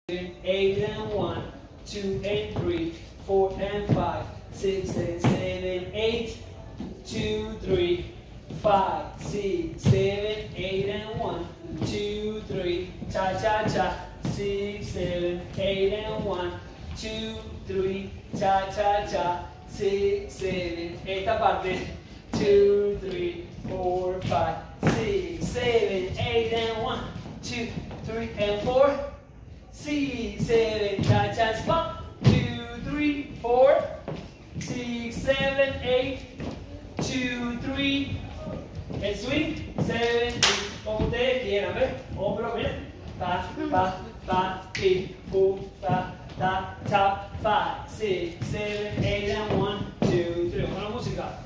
8 and 1, 2 and 3, 4 and 5, 6 and 7, 8, 2, 3, 5, 6, 7, 8 and 1, 2, 3, cha-cha-cha, 6, 7, 8 and 1, 2, 3, cha-cha-cha, 6, 7, esta parte, 2, 3, 4, 5, 6, 7, 8 and 1, 2, 3 and 4, 6, 7, cha-cha spot, 2, 3, 4, 6, 7, 8, 2, 3, el swing, 7, 8, como ustedes quieran, ¿ves? Hombro, miren, pa, pa, pa, pi, pu, pa, ta, tap, 5, 6, 7, 8 and 1, 2, 3, con la música.